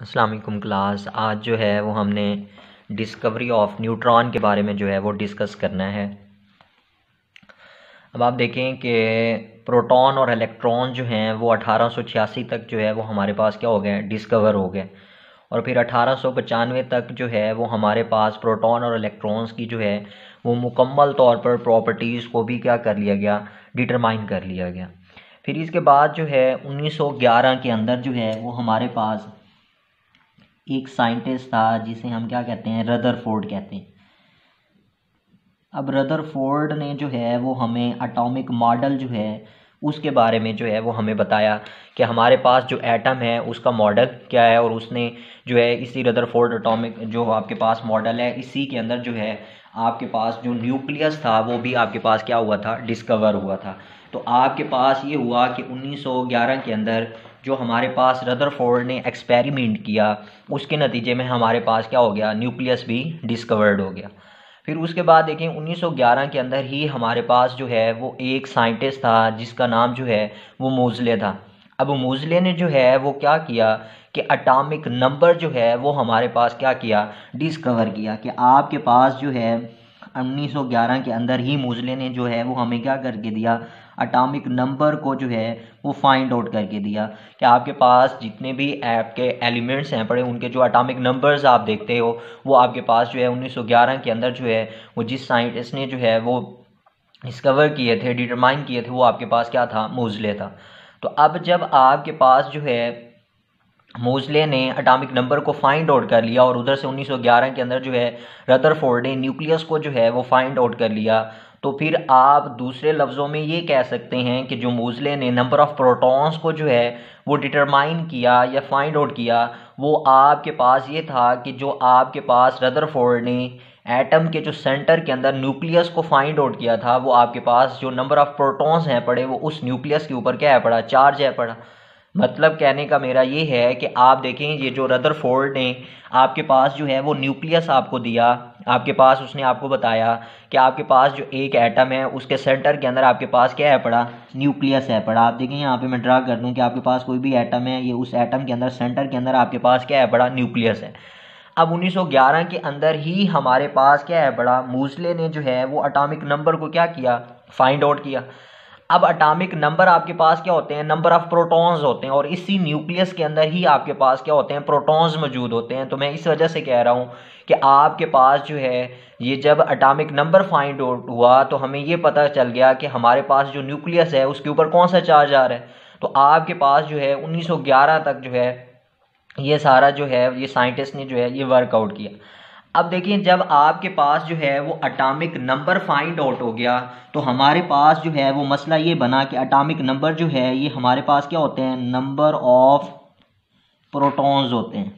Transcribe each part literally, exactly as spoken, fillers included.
अस्सलाम वालेकुम क्लास। आज जो है वो हमने डिस्कवरी ऑफ न्यूट्रॉन के बारे में जो है वो डिस्कस करना है। अब आप देखें कि प्रोटॉन और इलेक्ट्रॉन जो हैं वो अठारह सौ छियासी तक जो है वो हमारे पास क्या हो गए, डिस्कवर हो गए। और फिर अठारह सौ पचानवे तक जो है वो हमारे पास प्रोटॉन और इलेक्ट्रॉन्स की जो है वो मुकम्मल तौर पर प्रॉपर्टीज़ को भी क्या कर लिया गया, डिटरमाइन कर लिया गया। फिर इसके बाद जो है उन्नीस सौ ग्यारह के अंदर जो है वो हमारे पास एक साइंटिस्ट था जिसे हम क्या कहते हैं, रदरफोर्ड कहते हैं। अब रदरफोर्ड ने जो है वो हमें एटॉमिक मॉडल जो है उसके बारे में जो है वो हमें बताया कि हमारे पास जो एटम है उसका मॉडल क्या है। और उसने जो है इसी रदरफोर्ड एटॉमिक जो आपके पास मॉडल है, इसी के अंदर जो है आपके पास जो न्यूक्लियस था वो भी आपके पास क्या हुआ था, डिस्कवर हुआ था। तो आपके पास ये हुआ कि उन्नीस सौ ग्यारह के अंदर जो हमारे पास रदरफोर्ड ने एक्सपेरिमेंट किया उसके नतीजे में हमारे पास क्या हो गया, न्यूक्लियस भी डिस्कवर्ड हो गया। फिर उसके बाद देखें उन्नीस सौ ग्यारह के अंदर ही हमारे पास जो है वो एक साइंटिस्ट था जिसका नाम जो है वो मोज़ले था। अब मोज़ले ने जो है वो क्या किया कि एटॉमिक नंबर जो है वो हमारे पास क्या किया, डिस्कवर किया। कि आपके पास जो है उन्नीस सौ ग्यारह के अंदर ही मोज़ले ने जो है वो हमें क्या करके दिया, एटॉमिक नंबर को जो है वो फाइंड आउट करके दिया कि आपके पास जितने भी आपके एलिमेंट्स हैं पड़े उनके जो एटॉमिक नंबर्स आप देखते हो वो आपके पास जो है उन्नीस सौ ग्यारह के अंदर जो है वो जिस साइंटिस्ट ने जो है वो डिस्कवर किए थे, डिटरमाइन किए थे, वो आपके पास क्या था, मोज़ले था। तो अब जब आपके पास जो है मोज़ले ने एटॉमिक नंबर को फाइंड आउट कर लिया और उधर से उन्नीस सौ ग्यारह के अंदर जो है रदरफोर्ड ने न्यूक्लियस को जो है वो फाइंड आउट कर लिया, तो फिर आप दूसरे लफ्ज़ों में ये कह सकते हैं कि जो मोज़ले ने नंबर ऑफ़ प्रोटॉन्स को जो है वो डिटरमाइन किया या फाइंड आउट किया, वो आपके पास ये था कि जो आपके पास रदरफोर्ड ने एटम के जो सेंटर के अंदर न्यूक्लियस को फाइंड आउट किया था, वो आपके पास जो नंबर ऑफ़ प्रोटॉन्स हैं पड़े वो उस न्यूक्लियस के ऊपर क्या है पड़ा, चार्ज है पड़ा। मतलब कहने का मेरा ये है कि आप देखें ये जो रदरफोर्ड ने आपके पास जो है वो न्यूक्लियस आपको दिया, आपके पास उसने आपको बताया कि आपके पास जो एक एटम है उसके सेंटर के अंदर आपके पास क्या है पड़ा, न्यूक्लियस है पड़ा। आप देखें यहाँ पे मैं ड्रा कर दूँ कि आपके पास कोई भी एटम है, ये उस एटम के अंदर सेंटर के अंदर आपके पास क्या है पड़ा, न्यूक्लियस है। अब उन्नीस सौ ग्यारह के अंदर ही हमारे पास क्या है पड़ा, मोज़ले ने जो है वो एटॉमिक नंबर को क्या किया, फाइंड आउट किया। अब एटॉमिक नंबर आपके पास क्या होते हैं, नंबर ऑफ प्रोटॉन्स होते हैं, और इसी न्यूक्लियस के अंदर ही आपके पास क्या होते हैं, प्रोटॉन्स मौजूद होते हैं। तो मैं इस वजह से कह रहा हूँ कि आपके पास जो है ये जब एटॉमिक नंबर फाइंड आउट हुआ तो हमें ये पता चल गया कि हमारे पास जो न्यूक्लियस है उसके ऊपर कौन सा चार्ज आ रहा है। तो आपके पास जो है उन्नीस सौ ग्यारह तक जो है ये सारा जो है ये साइंटिस्ट ने जो है ये वर्कआउट किया। अब देखिए जब आपके पास जो है वो एटॉमिक नंबर फाइंड आउट हो गया तो हमारे पास जो है वो मसला ये बना कि एटॉमिक नंबर जो है ये हमारे पास क्या होते हैं, नंबर ऑफ प्रोटॉन्स होते हैं।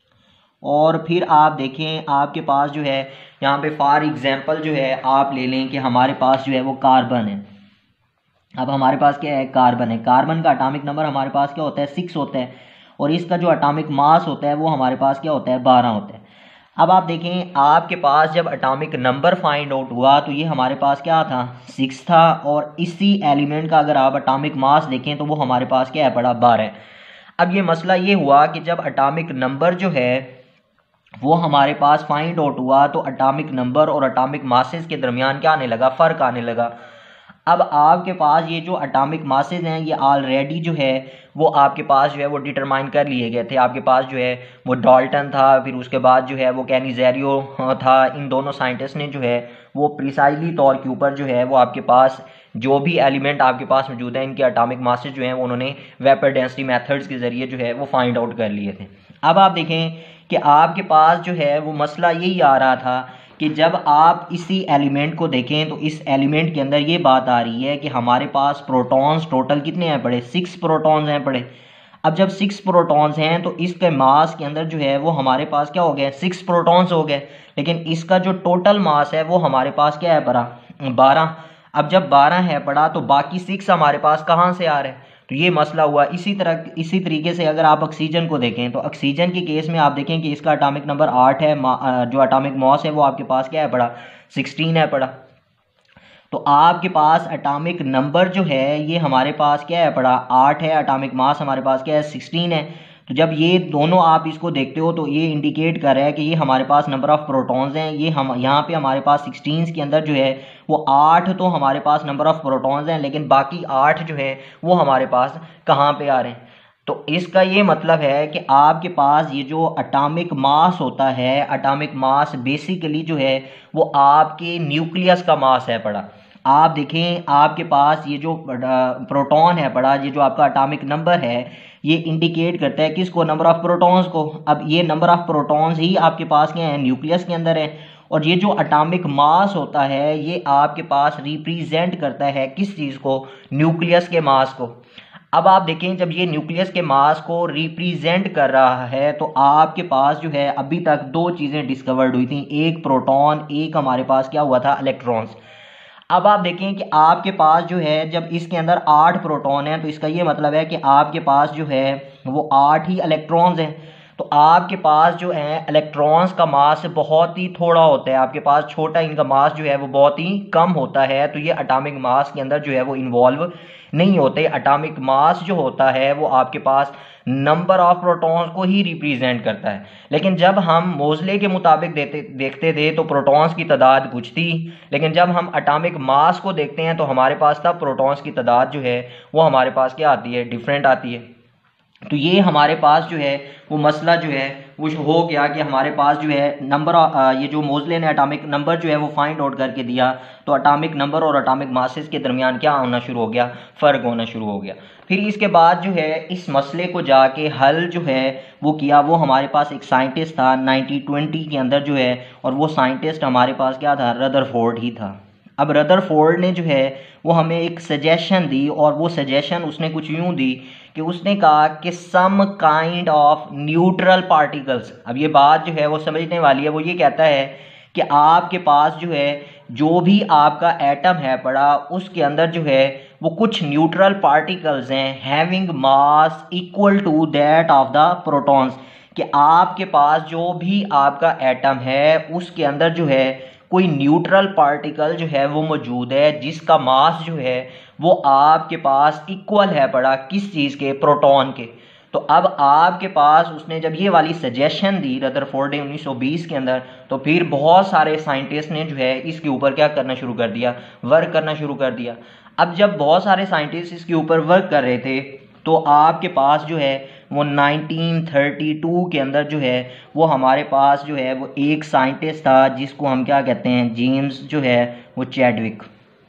और फिर आप देखें आपके पास जो है यहाँ पे फॉर एग्जांपल जो है आप ले लें कि हमारे पास जो है वो कार्बन है। अब हमारे पास क्या है, कार्बन है। कार्बन का एटॉमिक नंबर हमारे पास क्या होता है, सिक्स होता है, और इसका जो एटॉमिक मास होता है वो हमारे पास क्या होता है, बारह होता है। अब आप देखें आपके पास जब एटॉमिक नंबर फाइंड आउट हुआ तो ये हमारे पास क्या था, सिक्स था, और इसी एलिमेंट का अगर आप एटॉमिक मास देखें तो वो हमारे पास क्या है पड़ा, बारह है। अब ये मसला ये हुआ कि जब एटॉमिक नंबर जो है वो हमारे पास फाइंड आउट हुआ तो एटॉमिक नंबर और एटॉमिक मासेस के दरमियान क्या आने लगा, फ़र्क आने लगा। अब आपके पास ये जो एटॉमिक मासेस हैं ये ऑलरेडी जो है वो आपके पास जो है वो डिटरमाइन कर लिए गए थे। आपके पास जो है वो डाल्टन था, फिर उसके बाद जो है वो कैनिज़ेरियो था। इन दोनों साइंटिस्ट ने जो है वो प्रिसाइजली तौर के ऊपर जो है वो आपके पास जो भी एलिमेंट आपके पास मौजूद है इनके एटॉमिक मासेस जो हैं वो उन्होंने वेपर डेंसिटी मेथड्स के ज़रिए जो है वो फाइंड आउट कर लिए थे। अब आप देखें कि आपके पास जो है वो मसला यही आ रहा था कि जब आप इसी एलिमेंट को देखें तो इस एलिमेंट के अंदर ये बात आ रही है कि हमारे पास प्रोटॉन्स टोटल कितने हैं पड़े, सिक्स प्रोटॉन्स हैं पड़े। अब जब सिक्स प्रोटॉन्स हैं तो इसके मास के अंदर जो है वो हमारे पास क्या हो गए, सिक्स प्रोटॉन्स हो गए, लेकिन इसका जो टोटल मास है वो हमारे पास क्या है पड़ा, बारह। अब जब बारह है पड़ा तो बाकी सिक्स हमारे पास कहाँ से आ रहे हैं, तो ये मसला हुआ। इसी तरह इसी तरीके से अगर आप ऑक्सीजन को देखें तो ऑक्सीजन के केस में आप देखें कि इसका एटॉमिक नंबर आठ है, जो एटॉमिक मॉस है वो आपके पास क्या है पड़ा, सिक्सटीन है पड़ा। तो आपके पास एटॉमिक नंबर जो है ये हमारे पास क्या है पड़ा, आठ है, एटॉमिक मास हमारे पास क्या है, सिक्सटीन है। तो जब ये दोनों आप इसको देखते हो तो ये इंडिकेट कर रहा है कि ये हमारे पास नंबर ऑफ़ प्रोटॉन्स हैं। ये हम यहाँ पे हमारे पास सिक्सटीन के अंदर जो है वो आठ तो हमारे पास नंबर ऑफ़ प्रोटॉन्स हैं, लेकिन बाकी आठ जो है वो हमारे पास कहाँ पे आ रहे हैं। तो इसका ये मतलब है कि आपके पास ये जो एटॉमिक मास होता है, एटॉमिक मास बेसिकली जो है वो आपके न्यूक्लियस का मास है पड़ा। आप देखें आपके पास ये जो प्रोटॉन है पड़ा, ये जो आपका एटॉमिक नंबर है ये इंडिकेट करता है किसको, नंबर ऑफ प्रोटॉन्स को। अब ये नंबर ऑफ प्रोटॉन्स ही आपके पास क्या है, न्यूक्लियस के अंदर है। और ये जो एटॉमिक मास होता है ये आपके पास रिप्रेजेंट करता है किस चीज़ को, न्यूक्लियस के मास को। अब आप देखें जब ये न्यूक्लियस के मास को रिप्रेजेंट कर रहा है तो आपके पास जो है अभी तक दो चीज़ें डिस्कवर्ड हुई थी, एक प्रोटॉन, एक हमारे पास क्या हुआ था, इलेक्ट्रॉन्स। अब आप देखें कि आपके पास जो है जब इसके अंदर आठ प्रोटॉन हैं तो इसका ये मतलब है कि आपके पास जो है वो आठ ही इलेक्ट्रॉन्स हैं। तो आपके पास जो है इलेक्ट्रॉन्स का मास बहुत ही थोड़ा होता है, आपके पास छोटा, इनका मास जो है वो बहुत ही कम होता है। तो ये एटॉमिक मास के अंदर जो है वो इन्वॉल्व नहीं होते। एटॉमिक मास जो होता है वो आपके पास नंबर ऑफ प्रोटॉन्स को ही रिप्रेजेंट करता है। लेकिन जब हम मोज़ले के मुताबिक देते देखते थे तो प्रोटॉन्स की तादाद कुछ थी, लेकिन जब हम एटॉमिक मास को देखते हैं तो हमारे पास तब प्रोटॉन्स की तादाद जो है वो हमारे पास क्या आती है, डिफरेंट आती है। तो ये हमारे पास जो है वो मसला जो है वो हो गया कि हमारे पास जो है नंबर, ये जो मोज़ले ने एटॉमिक नंबर जो है वो फाइंड आउट करके दिया, तो एटॉमिक नंबर और एटॉमिक मासेस के दरमियान क्या होना शुरू हो गया, फ़र्क होना शुरू हो गया। फिर इसके बाद जो है इस मसले को जाके हल जो है वो किया, वो हमारे पास एक साइंटिस्ट था नाइनटीन ट्वेंटी के अंदर जो है, और वो साइंटिस्ट हमारे पास क्या था, रदरफोर्ड ही था। अब रदरफोर्ड ने जो है वो हमें एक सजेशन दी, और वो सजेशन उसने कुछ यूँ दी कि उसने कहा कि some kind of neutral particles. अब ये बात जो है वो समझने वाली है। वो ये कहता है कि आपके पास जो है जो भी आपका एटम है पड़ा उसके अंदर जो है वो कुछ न्यूट्रल पार्टिकल्स हैं having mass equal to that of the protons, कि आपके पास जो भी आपका एटम है उसके अंदर जो है कोई न्यूट्रल पार्टिकल जो है वो मौजूद है जिसका मास जो है वो आपके पास इक्वल है पड़ा किस चीज़ के, प्रोटॉन के। तो अब आपके पास उसने जब ये वाली सजेशन दी रदरफोर्ड ने उन्नीस सौ बीस के अंदर, तो फिर बहुत सारे साइंटिस्ट ने जो है इसके ऊपर क्या करना शुरू कर दिया, वर्क करना शुरू कर दिया। अब जब बहुत सारे साइंटिस्ट इसके ऊपर वर्क कर रहे थे तो आपके पास जो है वो नाइनटीन थर्टी टू के अंदर जो है वो हमारे पास जो है वो एक साइंटिस्ट था जिसको हम क्या कहते हैं, जेम्स जो है वो चैडविक।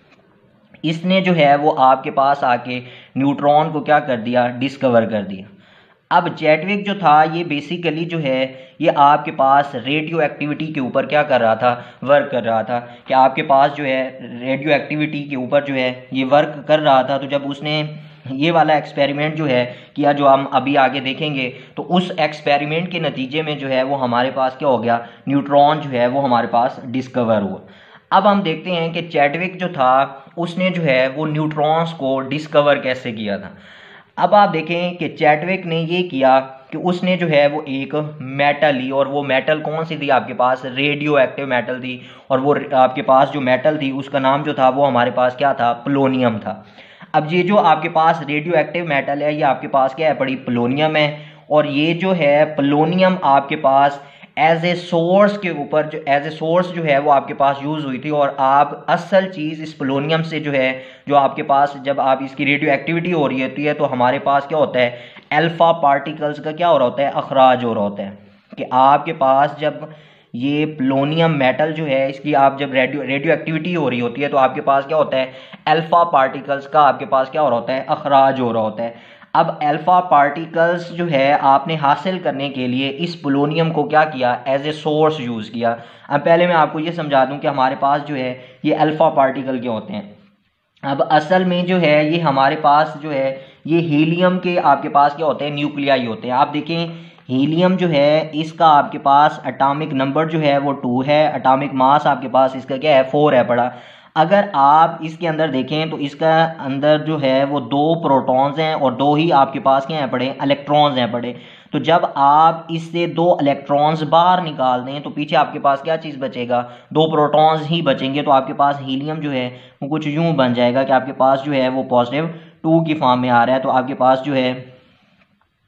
इसने जो है वो आपके पास आके न्यूट्रॉन को क्या कर दिया, डिस्कवर कर दिया। अब चैडविक जो था ये बेसिकली जो है ये आपके पास रेडियो एक्टिविटी के ऊपर क्या कर रहा था, वर्क कर रहा था, कि आपके पास जो है रेडियो एक्टिविटी के ऊपर जो है ये वर्क कर रहा था। तो जब उसने ये वाला एक्सपेरिमेंट जो है किया, जो हम अभी आगे देखेंगे, तो उस एक्सपेरिमेंट के नतीजे में जो है वो हमारे पास क्या हो गया, न्यूट्रॉन जो है वो हमारे पास डिस्कवर हुआ। अब हम देखते हैं कि चैडविक जो था उसने जो है वो न्यूट्रॉन्स को डिस्कवर कैसे किया था। अब आप देखें कि चैडविक ने ये किया कि उसने जो है वो एक मेटल ली, और वो मेटल कौन सी थी, आपके पास रेडियो एक्टिव मेटल थी, और वो आपके पास जो मेटल थी उसका नाम जो था वो हमारे पास क्या था, पोलोनियम था। अब ये जो आपके पास रेडियो एक्टिव मेटल है ये आपके पास क्या है, पड़ी पोलोनियम है। और ये जो है पोलोनियम आपके पास एज ए सोर्स के ऊपर जो एज ए सोर्स जो है वो आपके पास यूज़ हुई थी। और आप असल चीज़ इस पोलोनियम से जो है जो आपके पास जब आप इसकी रेडियो एक्टिविटी हो रही होती है तो हमारे पास क्या होता है, अल्फा पार्टिकल्स का क्या हो रहा होता है, अखराज हो रहा होता है। कि आपके पास जब ये पोलोनियम मेटल जो है इसकी आप जब रेडियो रेडियो एक्टिविटी हो रही होती है तो आपके पास क्या होता है, अल्फा पार्टिकल्स का आपके पास क्या हो रहा होता है, अखराज हो रहा होता है। अब अल्फा पार्टिकल्स जो है आपने हासिल करने के लिए इस पोलोनियम को क्या किया, एज ए सोर्स यूज़ किया। अब पहले मैं आपको ये समझा दूं कि हमारे पास जो है ये अल्फा पार्टिकल क्या होते हैं। अब असल में जो है ये हमारे पास जो है ये हीलियम के आपके पास क्या होते हैं, न्यूक्लियाई होते हैं। आप देखें हीलियम जो है इसका आपके पास एटॉमिक नंबर जो है वो टू है, एटॉमिक मास आपके पास इसका क्या है, फोर है पड़ा। अगर आप इसके अंदर देखें तो इसका अंदर जो है वो दो प्रोटॉन्स हैं और दो ही आपके पास क्या हैं पड़े, इलेक्ट्रॉन्स हैं पड़े। तो जब आप इससे दो इलेक्ट्रॉन्स बाहर निकाल दें तो पीछे आपके पास क्या चीज़ बचेगा, दो प्रोटॉन्स ही बचेंगे। तो आपके पास हीलियम जो है वो कुछ यूँ बन जाएगा कि आपके पास जो है वो पॉजिटिव टू की फॉर्म में आ रहा है। तो आपके पास जो है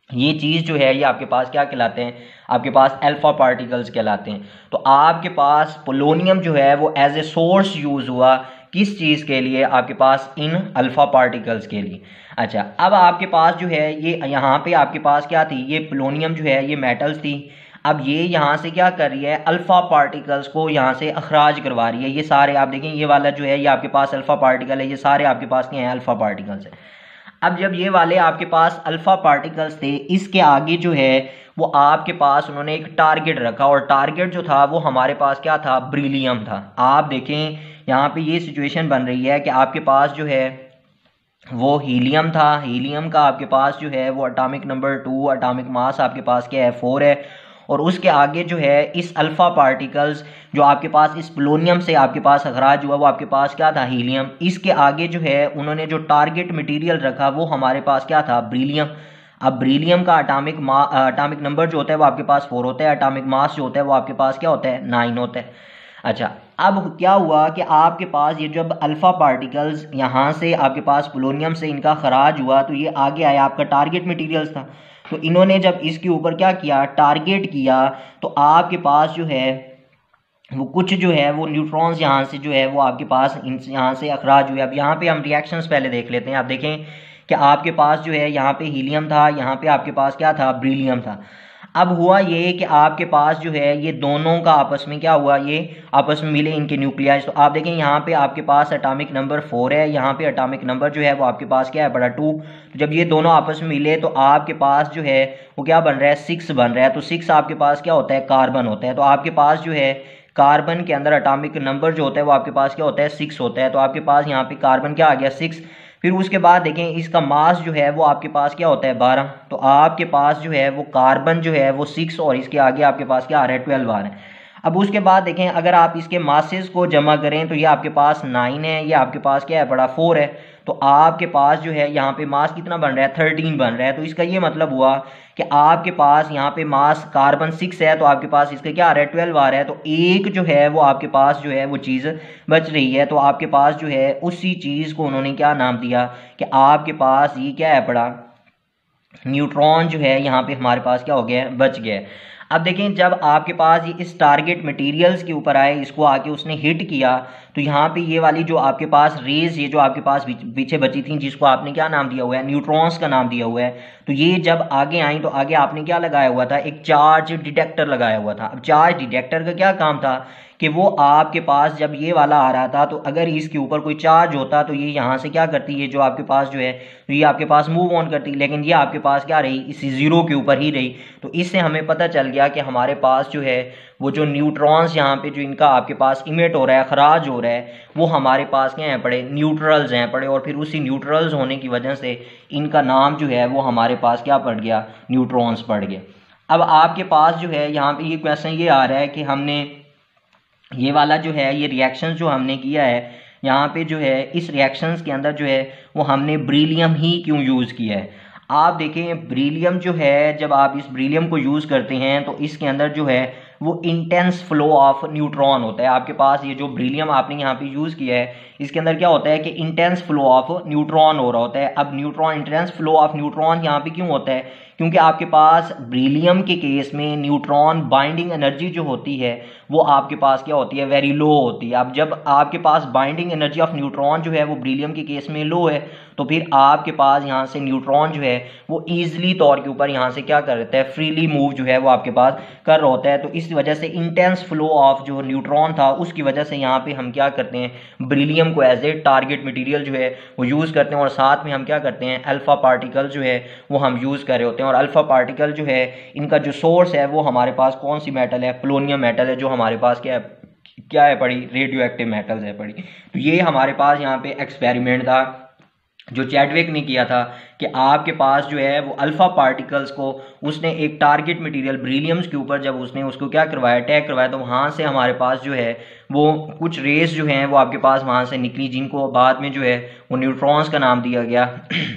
ये चीज़ जो है ये आपके पास क्या कहलाते हैं, आपके पास अल्फा पार्टिकल्स कहलाते हैं। तो आपके पास पोलोनियम जो है वो एज ए सोर्स यूज़ हुआ किस चीज़ के लिए, आपके पास इन अल्फा पार्टिकल्स के लिए। अच्छा, अब आपके पास जो है ये यहाँ पे आपके पास क्या थी, ये पोलोनियम जो है ये मेटल्स थी। अब ये यहाँ से क्या कर रही है, अल्फा पार्टिकल्स को यहाँ से अखराज करवा रही है। ये सारे आप देखें, ये वाला जो है ये आपके पास अल्फा पार्टिकल है, ये सारे आपके पास क्या हैं, अल्फा पार्टिकल्स है। अब जब ये वाले आपके पास अल्फा पार्टिकल्स थे, इसके आगे जो है वो आपके पास उन्होंने एक टारगेट रखा, और टारगेट जो था वो हमारे पास क्या था, ब्रिलियम था। आप देखें यहाँ पे ये सिचुएशन बन रही है कि आपके पास जो है वो हीलियम था, हीलियम का आपके पास जो है वो atomic number two, atomic mass आपके पास क्या है, फोर है। और उसके आगे जो है इस अल्फा पार्टिकल्स जो आपके पास इस पोलोनियम से आपके पास अखराज हुआ वो आपके पास क्या था, हीलियम। इसके आगे जो है उन्होंने जो टारगेट मटेरियल रखा वो हमारे पास क्या था, ब्रिलियम। अब ब्रिलियम का एटॉमिक मा एटॉमिक नंबर जो होता है वो आपके पास फोर होता है, एटॉमिक मास जो होता है वो आपके पास क्या होता है, नाइन होता है। अच्छा, अब क्या हुआ कि आपके पास ये जब अल्फा पार्टिकल्स यहाँ से आपके पास पोलोनियम से इनका खराज हुआ तो ये आगे आया, आपका टारगेट मटेरियल्स था। तो इन्होंने जब इसके ऊपर क्या किया, टारगेट किया, तो आपके पास जो है वो कुछ जो है वो न्यूट्रॉन्स यहाँ से जो है वो आपके पास इन यहाँ से अखराज हुए। अब यहाँ पे हम रिएक्शंस पहले देख लेते हैं। आप देखें कि आपके पास जो है यहाँ पे हीलियम था, यहाँ पे आपके पास क्या था, ब्रिलियम था। अब हुआ ये कि आपके पास जो है ये दोनों का आपस में क्या हुआ, ये आपस में मिले इनके न्यूक्लियाइज। तो आप देखें यहाँ पे आपके पास एटॉमिक नंबर फोर है, यहाँ पे एटॉमिक नंबर जो है वो आपके पास क्या है, बड़ा टू। तो जब ये दोनों आपस में मिले तो आपके पास जो है वो क्या बन रहा है, सिक्स बन रहा है। तो सिक्स आपके पास क्या होता है, कार्बन होता है। तो आपके पास जो है कार्बन के अंदर एटॉमिक नंबर जो होता है वो आपके पास क्या होता है, सिक्स होता है। तो आपके पास यहाँ पे कार्बन क्या आ गया, सिक्स। फिर उसके बाद देखें इसका मास जो है वो आपके पास क्या होता है, बारह। तो आपके पास जो है वो कार्बन जो है वो सिक्स और इसके आगे आपके पास क्या आ रहा है, ट्वेल्व आ रहा है। अब उसके बाद देखें अगर आप इसके मासेस को जमा करें तो ये आपके पास नाइन है, ये आपके पास क्या है, बड़ा फोर है। तो आपके पास जो है यहाँ पे मास कितना बन रहा है, थर्टीन बन रहा है। तो इसका ये मतलब हुआ कि आपके पास यहाँ पे मास कार्बन सिक्स है तो आपके पास इसका क्या आ रहा है, ट्वेल्व आ रहा है। तो एक जो है वो आपके पास जो है वो चीज़ बच रही है। तो आपके पास जो है उसी चीज़ को उन्होंने क्या नाम दिया कि आपके पास ये क्या है, पड़ा न्यूट्रॉन जो है यहाँ पे हमारे पास क्या हो गया है, बच गया है। अब देखें जब आपके पास ये इस टारगेट मटेरियल्स के ऊपर आए, इसको आके उसने हिट किया, तो यहाँ पे ये वाली जो आपके पास रेज, ये जो आपके पास पीछे बची थी जिसको आपने क्या नाम दिया हुआ है, न्यूट्रॉन्स का नाम दिया हुआ है। तो ये जब आगे आई तो आगे आपने क्या लगाया हुआ था, एक चार्ज डिटेक्टर लगाया हुआ था। अब चार्ज डिटेक्टर का क्या काम था कि वो आपके पास जब ये वाला आ रहा था तो अगर इसके ऊपर कोई चार्ज होता तो ये यहाँ से क्या करती है, जो आपके पास जो है तो ये आपके पास मूव ऑन करती, लेकिन ये आपके पास क्या रही, इसी ज़ीरो के ऊपर ही रही। तो इससे हमें पता चल गया कि हमारे पास जो है वो जो न्यूट्रॉन्स यहाँ पे जो इनका आपके पास इमिट हो रहा है, खराज हो रहा है, वो हमारे पास क्या हैं पड़े, न्यूट्रल्स हैं पड़े। और फिर उसी न्यूट्रल्स होने की वजह से इनका नाम जो है वो हमारे पास क्या पड़ गया, न्यूट्रॉन्स पड़ गए। अब आपके पास जो है यहाँ पे ये क्वेश्चन ये आ रहा है कि हमने ये वाला जो है ये रिएक्शन जो हमने किया है यहाँ पे जो है इस रिएक्शंस के अंदर जो है वो हमने ब्रिलियम ही क्यों यूज़ किया है। आप देखें ब्रिलियम जो है, जब आप इस ब्रिलियम को यूज़ करते हैं तो इसके अंदर जो है वो इंटेंस फ्लो ऑफ न्यूट्रॉन होता है। आपके पास ये जो ब्रिलियम आपने यहाँ पे यूज़ किया है इसके अंदर क्या होता है कि इंटेंस फ्लो ऑफ न्यूट्रॉन हो रहा होता है। अब neutron, intense flow of neutron यहाँ पे क्यों होता है, क्योंकि आपके पास ब्रिलियम के केस में न्यूट्रॉन बाइंडिंग एनर्जी जो होती है वो आपके पास क्या होती है, वेरी लो होती है। अब जब आपके पास बाइंडिंग एनर्जी ऑफ न्यूट्रॉन जो है वो ब्रिलियम के केस में लो है तो फिर आपके पास यहाँ से न्यूट्रॉन जो है वो ईजिली तौर के ऊपर यहाँ से क्या कर रहता है, फ्रीली मूव जो है वो आपके पास कर रहा होता है। तो इस वजह से इंटेंस फ्लो ऑफ जो न्यूट्रॉन था उसकी वजह से यहाँ पे हम क्या करते हैं, ब्रिलियम को एज ए टारगेट मटेरियल जो है वो यूज़ करते हैं। और साथ में हम क्या करते हैं, अल्फा पार्टिकल जो है वो हम यूज़ कर रहे होते हैं। और अल्फा पार्टिकल जो है इनका जो सोर्स है वो हमारे पास कौन सी मेटल है, पोलोनियम मेटल है, जो हमारे पास क्या है क्या है पड़ी, रेडियो एक्टिव मेटल्स है पड़ी। तो ये हमारे पास यहाँ पे एक्सपेरिमेंट था जो चैडविक ने किया था कि आपके पास जो है वो अल्फा पार्टिकल्स को उसने एक टारगेट मटेरियल ब्रिलियम्स के ऊपर जब उसने उसको क्या करवाया, टैग करवाया, तो वहाँ से हमारे पास जो है वो कुछ रेस जो हैं वो आपके पास वहाँ से निकली जिनको बाद में जो है वो न्यूट्रॉन्स का नाम दिया गया।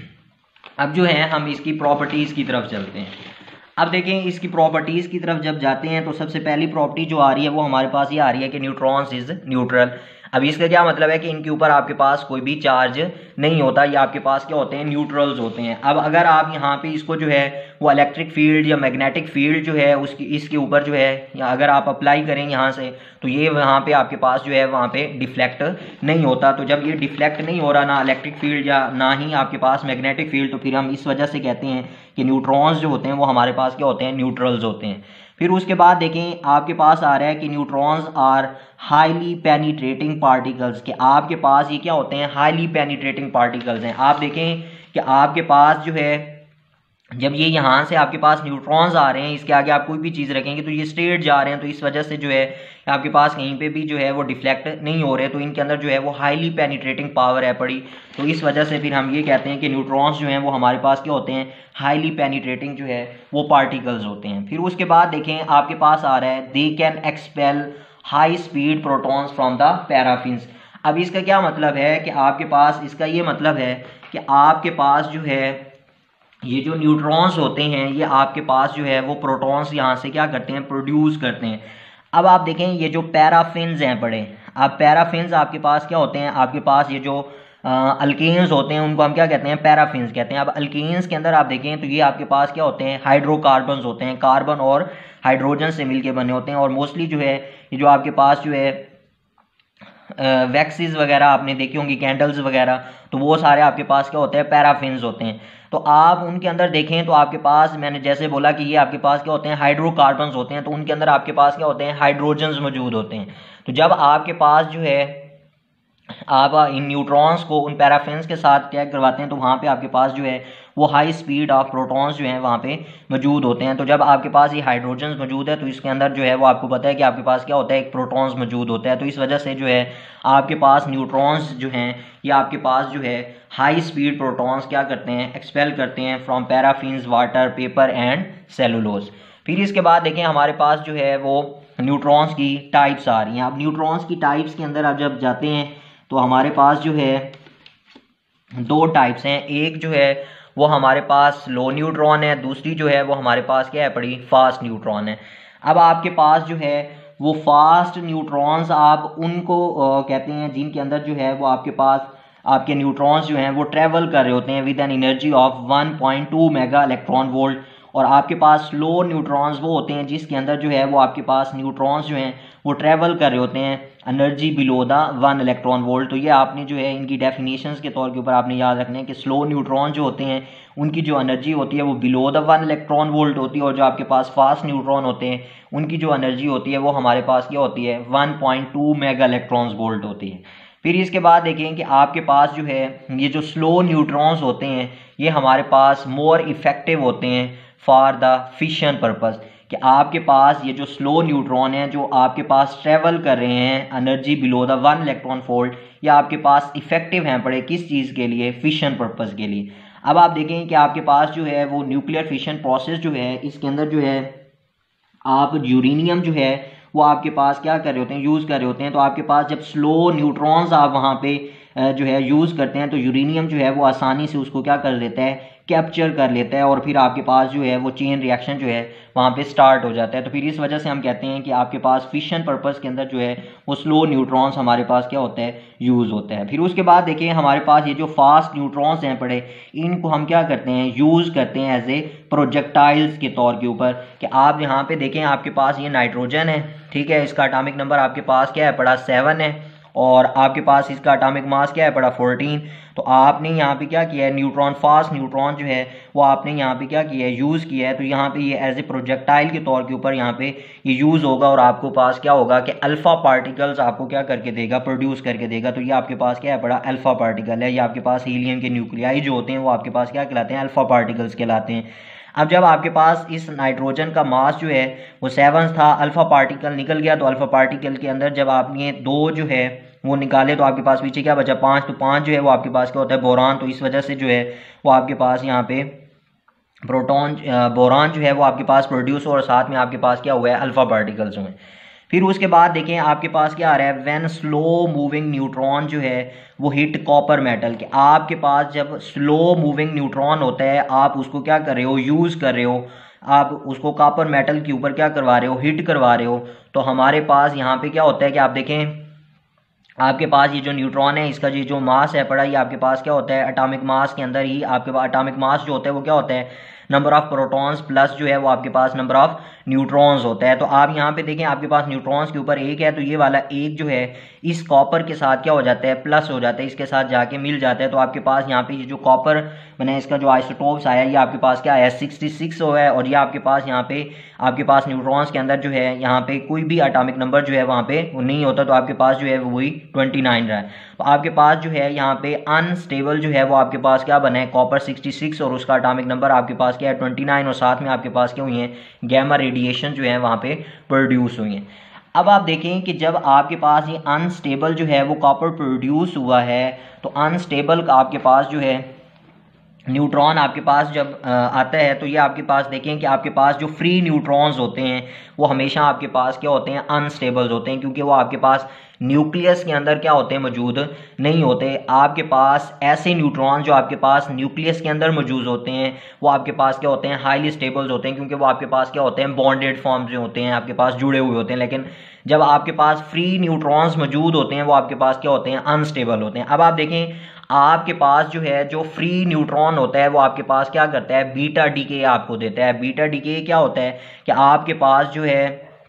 अब जो है हम इसकी प्रॉपर्टीज़ की तरफ चलते हैं। अब देखें इसकी प्रॉपर्टीज़ की तरफ जब जाते हैं तो सबसे पहली प्रॉपर्टी जो आ रही है वो हमारे पास ये आ रही है कि न्यूट्रॉन्स इज न्यूट्रल। अब इसका क्या मतलब है कि इनके ऊपर आपके पास कोई भी चार्ज नहीं होता, ये आपके पास क्या होते हैं, न्यूट्रल्स होते हैं। अब अगर आप यहाँ पे इसको जो है वो इलेक्ट्रिक फील्ड या मैग्नेटिक फील्ड जो है उसकी इसके ऊपर जो है या अगर आप अप्लाई करें यहाँ से, तो ये वहाँ पे आपके पास जो है वहाँ पे डिफ्लेक्ट नहीं होता। तो जब ये डिफ्लेक्ट नहीं हो रहा, ना इलेक्ट्रिक फील्ड या ना ही आपके पास मैग्नेटिक फील्ड, तो फिर हम इस वजह से कहते हैं कि न्यूट्रॉन्स जो होते हैं वो हमारे पास क्या होते हैं, न्यूट्रल्स होते हैं। फिर उसके बाद देखें आपके पास आ रहा है कि neutrons are highly penetrating particles, कि आपके पास ये क्या होते हैं, हाईली पेनिट्रेटिंग पार्टिकल्स हैं। आप देखें कि आपके पास जो है जब ये यहाँ से आपके पास न्यूट्रॉन्स आ रहे हैं, इसके आगे आप कोई भी चीज़ रखेंगे तो ये स्ट्रेट जा रहे हैं, तो इस वजह से जो है आपके पास कहीं पे भी जो है वो डिफ्लेक्ट नहीं हो रहे, तो इनके अंदर जो है वो हाईली पेनिट्रेटिंग पावर है पड़ी। तो इस वजह से फिर हम ये कहते हैं कि न्यूट्रॉन्स जो हैं वो हमारे पास क्या होते हैं, हाईली पेनिट्रेटिंग जो है वो पार्टिकल्स होते हैं। फिर उसके बाद देखें आपके पास आ रहा है they can expel high speed protons from the paraffins. अब इसका क्या मतलब है कि आपके पास, इसका ये मतलब है कि आपके पास जो है ये जो न्यूट्रॉन्स होते हैं ये आपके पास जो है वो प्रोटॉन्स यहाँ से क्या करते हैं, प्रोड्यूस करते हैं। अब आप देखें ये जो पैराफिन्स हैं पड़े, अब पैराफिन्स आपके पास क्या होते हैं, आपके पास ये जो अल्केन्स होते हैं उनको हम क्या कहते हैं, पैराफिन्स कहते हैं। अब अल्केन्स के अंदर आप देखें तो ये आपके पास क्या होते हैं, हाइड्रोकार्बन्स होते हैं, कार्बन और हाइड्रोजन से मिलके बने होते हैं। और मोस्टली जो है ये जो आपके पास जो है वैक्सीज वगैरह आपने देखी होंगी, कैंडल्स वगैरह, तो वो सारे आपके पास क्या होते हैं, पैराफिन्स होते हैं। तो आप उनके अंदर देखें तो आपके पास, मैंने जैसे बोला कि ये आपके पास क्या होते हैं, हाइड्रोकार्बन्स होते हैं, तो उनके अंदर आपके पास क्या होते हैं, हाइड्रोजन्स मौजूद होते हैं। तो जब आपके पास जो है आप इन न्यूट्रॉन्स को उन पैराफिन्स के साथ क्या करवाते हैं, तो वहाँ पे आपके पास जो है वो हाई स्पीड ऑफ प्रोटॉन्स जो हैं वहाँ पे मौजूद होते हैं। तो जब आपके पास ये हाइड्रोजन्स मौजूद है तो इसके अंदर जो है वो आपको पता है कि आपके पास क्या होता है, एक प्रोटॉन्स मौजूद होता है। तो इस वजह से जो है आपके पास न्यूट्रॉन्स जो हैं ये आपके पास जो है हाई स्पीड प्रोटॉन्स क्या करते हैं, एक्सपेल करते हैं from paraffins, water, paper and cellulose. फिर इसके बाद देखें हमारे पास जो है वो न्यूट्रॉन्स की टाइप्स आ रही हैं। अब न्यूट्रॉन्स की टाइप्स के अंदर आप जब जाते हैं तो हमारे पास जो है दो टाइप्स हैं, एक जो है वो हमारे पास लो न्यूट्रॉन है, दूसरी जो है वो हमारे पास क्या है पड़ी, फास्ट न्यूट्रॉन है। अब आपके पास जो है वो फास्ट न्यूट्रॉन्स आप उनको आ, कहते हैं जिनके अंदर जो है वो आपके पास आपके न्यूट्रॉन्स जो हैं वो ट्रेवल कर रहे होते हैं with an energy of one point two mega electron volt. और आपके पास स्लो न्यूट्रॉन्स वो होते हैं जिसके अंदर जो है वो आपके पास न्यूट्रॉन्स जो हैं वो ट्रेवल कर रहे होते हैं energy below the one electron volt. तो ये आपने जो है इनकी डेफिनेशंस के तौर के ऊपर आपने याद रखना है कि स्लो न्यूट्रॉन जो होते हैं उनकी जो एनर्जी होती है वो below the one electron volt होती है, और जो आपके पास फास्ट न्यूट्रॉन होते हैं उनकी जो एनर्जी होती है वो हमारे पास क्या होती है, one point two mega electron volt होती है। फिर इसके बाद देखें कि आपके पास जो है ये जो स्लो न्यूट्रॉन्स होते हैं ये हमारे पास मोर इफेक्टिव होते हैं फॉर द फिशन पर्पस, कि आपके पास ये जो स्लो न्यूट्रॉन है जो आपके पास ट्रेवल कर रहे हैं energy below the one electron volt, या आपके पास इफेक्टिव हैं पड़े किस चीज़ के लिए, फिशन पर्पस के लिए। अब आप देखें कि आपके पास जो है वो न्यूक्लियर फिशन प्रोसेस जो है इसके अंदर जो है आप यूरेनियम जो है वो आपके पास क्या कर रहे होते हैं, यूज़ कर रहे होते हैं। तो आपके पास जब स्लो न्यूट्रॉन्स आप वहाँ पे जो है यूज़ करते हैं तो यूरेनियम जो है वो आसानी से उसको क्या कर लेता है, कैप्चर कर लेता है, और फिर आपके पास जो है वो चेन रिएक्शन जो है वहाँ पे स्टार्ट हो जाता है। तो फिर इस वजह से हम कहते हैं कि आपके पास फिशन पर्पस के अंदर जो है वो स्लो न्यूट्रॉन्स हमारे पास क्या होता है, यूज़ होता है। फिर उसके बाद देखिए हमारे पास ये जो फास्ट न्यूट्रॉन्स हैं पड़े इनको हम क्या करते हैं, यूज़ करते हैं एज ए प्रोजेक्टाइल्स के तौर के ऊपर। कि आप यहाँ पे देखें आपके पास ये नाइट्रोजन है, ठीक है, इसका एटॉमिक नंबर आपके पास क्या है पड़ा, सेवन है, और आपके पास इसका एटॉमिक मास क्या है पड़ा, फोर्टीन। तो आपने यहाँ पे क्या किया है, न्यूट्रॉन, फास्ट न्यूट्रॉन जो है वो आपने यहाँ पे क्या किया है, यूज़ किया है। तो यहाँ पे ये एज ए प्रोजेक्टाइल के तौर के ऊपर यहाँ पे ये यूज़ होगा, और आपको पास क्या होगा कि अल्फ़ा पार्टिकल्स आपको क्या करके देगा, प्रोड्यूस करके देगा। तो ये आपके पास क्या है पड़ा, अल्फ़ा पार्टिकल है। ये आपके पास हीलियम के न्यूक्लियाई जो होते हैं वो आपके पास क्या कहलाते हैं, अल्फ़ा पार्टिकल्स कहलाते हैं। अब जब आपके पास इस नाइट्रोजन का मास जो है वो सेवन था, अल्फ़ा पार्टिकल निकल गया, तो अल्फ़ा पार्टिकल के अंदर जब आपने दो जो है वो निकाले तो आपके पास पीछे क्या बचा, पाँच। तो पाँच जो है वो आपके पास क्या होता है, बोरान। तो इस वजह से जो है वो आपके पास यहाँ पे प्रोटॉन बोरान जो है वो आपके पास प्रोड्यूस हो, और साथ में आपके पास क्या हुआ है, अल्फ़ा पार्टिकल्स हुए। फिर उसके बाद देखें आपके पास क्या आ रहा है, व्हेन स्लो मूविंग न्यूट्रॉन जो है वो हिट कॉपर मेटल। कि आपके पास जब स्लो मूविंग न्यूट्रॉन होता है आप उसको क्या कर रहे हो, यूज़ कर रहे हो, आप उसको कॉपर मेटल के ऊपर क्या करवा रहे हो, हिट करवा रहे हो। तो हमारे पास यहाँ पे क्या होता है कि आप देखें आपके पास ये जो न्यूट्रॉन है इसका ये जो मास है पड़ा, ये आपके पास क्या होता है, एटॉमिक मास के अंदर ही आपके पास एटॉमिक मास जो होता है वो क्या होता है, नंबर ऑफ प्रोटॉन्स प्लस जो है वो आपके पास नंबर ऑफ न्यूट्रॉन्स होता है। तो आप यहाँ पे देखें आपके पास न्यूट्रॉन्स के ऊपर एक है, तो ये वाला एक जो है इस कॉपर के साथ क्या हो जाता है, प्लस हो जाता है, इसके साथ जाके मिल जाता है। तो आपके पास यहाँ पे ये जो कॉपर मैंने इसका जो आइसोटोप्स आया ये आपके पास क्या है, सिक्सटी सिक्स हो है, और ये आपके पास यहाँ पे आपके पास न्यूट्रॉन्स के अंदर जो है यहाँ पे कोई भी एटॉमिक नंबर जो है वहाँ पे वो नहीं होता, तो आपके पास जो है वो वही ट्वेंटी नाइन रहा है। तो आपके पास जो है यहाँ पे अनस्टेबल जो है वो आपके पास क्या बना है, कॉपर सिक्सटी सिक्स और उसका एटॉमिक नंबर आपके पास क्या है ट्वेंटी नाइन, और साथ में आपके पास क्या हुई है, गैमा रेडिएशन जो है वहाँ पे प्रोड्यूस हुई है। अब आप देखें कि जब आपके पास ये अनस्टेबल जो है वो कॉपर प्रोड्यूस हुआ है, तो अनस्टेबल का आपके पास जो है न्यूट्रॉन आपके पास जब आता है, तो ये आपके पास देखें कि आपके पास जो फ्री न्यूट्रॉन्स होते हैं वो हमेशा आपके पास क्या होते हैं, अनस्टेबल होते हैं, क्योंकि वो आपके पास न्यूक्लियस के अंदर क्या होते हैं, मौजूद नहीं होते। आपके पास ऐसे न्यूट्रॉन जो आपके पास न्यूक्लियस के अंदर मौजूद होते हैं वो आपके पास क्या होते हैं, हाईली स्टेबल होते हैं, क्योंकि वो आपके पास क्या होते हैं, बॉन्डेड फॉर्म जो होते हैं आपके पास जुड़े हुए होते हैं। लेकिन जब आपके पास फ्री न्यूट्रॉन्स मौजूद होते हैं वो आपके पास क्या होते हैं, अनस्टेबल होते हैं। अब आप देखें आपके पास जो है जो फ्री न्यूट्रॉन होता है वो आपके पास क्या करता है, बीटा डीके आपको देता है। बीटा डीके क्या होता है कि आपके पास जो है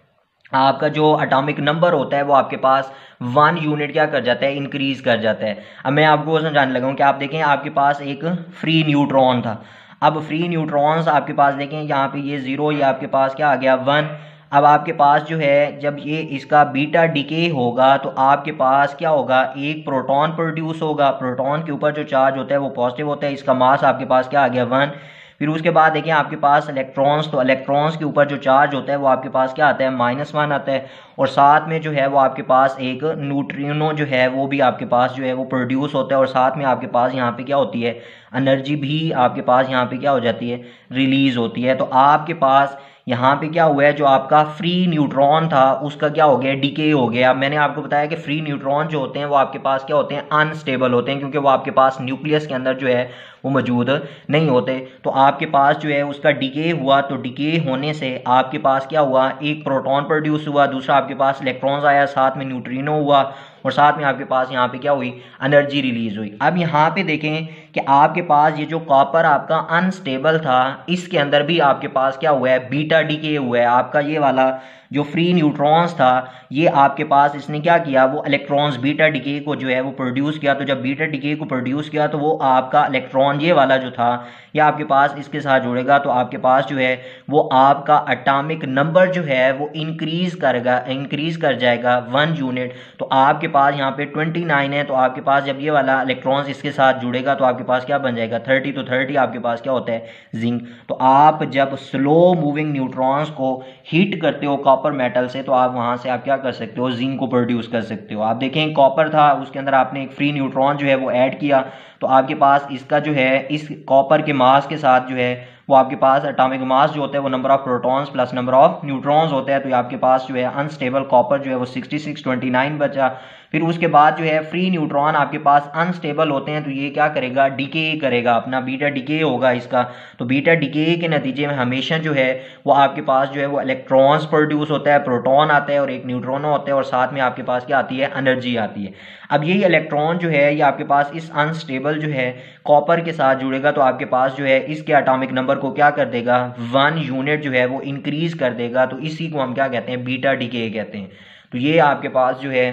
आपका जो एटॉमिक नंबर होता है वो आपके पास वन यूनिट क्या कर जाता है, इंक्रीज कर जाता है। अब मैं आपको समझाने लगा हूँ कि आप देखें आपके पास एक फ्री न्यूट्रॉन था, अब फ्री न्यूट्रॉन्स आपके पास देखें यहाँ पे ये जीरो, ये आपके पास क्या आ गया, वन। अब आपके पास जो है जब ये इसका बीटा डिके होगा तो आपके पास क्या होगा, एक प्रोटॉन प्रोड्यूस होगा, प्रोटॉन के ऊपर जो चार्ज होता है वो पॉजिटिव होता है, इसका मास आपके पास क्या आ गया, वन। फिर उसके बाद देखिए आपके पास इलेक्ट्रॉन्स, तो इलेक्ट्रॉन्स के ऊपर जो चार्ज होता है वो आपके पास क्या आता है, माइनस वन आता है, और साथ में जो है वो आपके पास एक न्यूट्रिनो जो है वो भी आपके पास जो है वो प्रोड्यूस होता है, और साथ में आपके पास यहाँ पे क्या होती है, एनर्जी भी आपके पास यहाँ पे क्या हो जाती है, रिलीज होती है। तो आपके पास यहाँ पे क्या हुआ है, जो आपका फ्री न्यूट्रॉन था उसका क्या हो गया, डिके हो गया। मैंने आपको बताया कि फ्री न्यूट्रॉन जो होते हैं वो आपके पास क्या होते हैं, अनस्टेबल होते हैं, क्योंकि वो आपके पास न्यूक्लियस के अंदर जो है वो मौजूद नहीं होते। तो आपके पास जो है उसका डिके हुआ, तो डिके होने से आपके पास क्या हुआ, एक प्रोटॉन प्रोड्यूस हुआ, दूसरा आपके पास इलेक्ट्रॉन्स आया, साथ में न्यूट्रिनो हुआ, और साथ में आपके पास यहाँ पे क्या हुई, एनर्जी रिलीज हुई। अब यहाँ पे देखें कि आपके पास ये जो कॉपर आपका अनस्टेबल था इसके अंदर भी आपके पास क्या हुआ है, बीटा डिके हुआ है। आपका ये वाला जो फ्री न्यूट्रॉन्स था ये आपके पास इसने क्या किया, वो इलेक्ट्रॉन्स बीटा डिके को जो है वो प्रोड्यूस किया। तो जब बीटा डिके को प्रोड्यूस किया तो वो आपका इलेक्ट्रॉन ये वाला जो था ये आपके पास इसके साथ जुड़ेगा, तो आपके पास जो है वो आपका एटॉमिक नंबर जो है वो इंक्रीज करेगा, इंक्रीज कर जाएगा वन यूनिट। तो आपके पास यहाँ पे ट्वेंटी नाइन है, तो आपके पास जब ये वाला इलेक्ट्रॉन्स इसके साथ जुड़ेगा तो आपके पास क्या बन जाएगा, थर्टी। तो थर्टी आपके पास क्या होता है, जिंक। तो आप जब स्लो मूविंग न्यूट्रॉन्स को हीट करते हो कॉपर मेटल से तो आप वहां से आप क्या कर सकते हो, जिंक को प्रोड्यूस कर सकते हो। आप देखें कॉपर था, उसके अंदर आपने एक फ्री न्यूट्रॉन जो है वो ऐड किया, तो आपके पास इसका जो है इस कॉपर के मास के साथ जो है वो आपके पास एटॉमिक मास जो होता है वो number of protons plus number of neutrons होता है। तो आपके पास जो है अनस्टेबल कॉपर जो है वो सिक्सटी सिक्स ट्वेंटी नाइन बचा। फिर उसके बाद जो है फ्री न्यूट्रॉन आपके पास अनस्टेबल होते हैं, तो ये क्या करेगा, डिके करेगा, अपना बीटा डिके होगा इसका। तो बीटा डिके के नतीजे में हमेशा जो है वो आपके पास जो है वो इलेक्ट्रॉन्स प्रोड्यूस होता है, प्रोटॉन आता है और एक न्यूट्रॉन होता है, और साथ में आपके पास क्या आती है, एनर्जी आती है। अब यही इलेक्ट्रॉन जो है ये आपके पास इस अनस्टेबल जो है कॉपर के साथ जुड़ेगा, तो आपके पास जो है इसके एटॉमिक नंबर को क्या कर देगा, वन यूनिट जो है वो इंक्रीज कर देगा। तो इसी को हम क्या कहते हैं, बीटा डिके कहते हैं। तो ये आपके पास जो है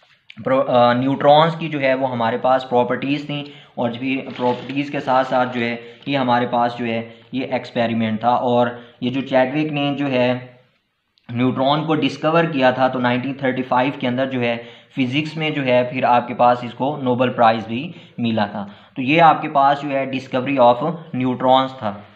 न्यूट्रॉन्स की जो है वो हमारे पास प्रॉपर्टीज़ थी, और फिर प्रॉपर्टीज़ के साथ साथ जो है ये हमारे पास जो है ये एक्सपेरिमेंट था। और ये जो चैडविक ने जो है न्यूट्रॉन को डिस्कवर किया था तो नाइनटीन थर्टी फाइव के अंदर जो है फिज़िक्स में जो है फिर आपके पास इसको नोबेल प्राइज़ भी मिला था। तो ये आपके पास जो है डिस्कवरी ऑफ न्यूट्रॉन्स था।